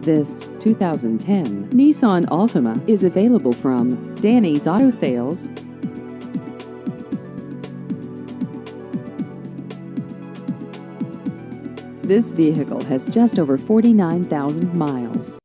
This 2010 Nissan Altima is available from Danny's Auto Sales. This vehicle has just over 49,000 miles.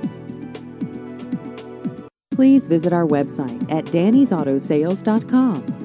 Please visit our website at dannysautosales.com.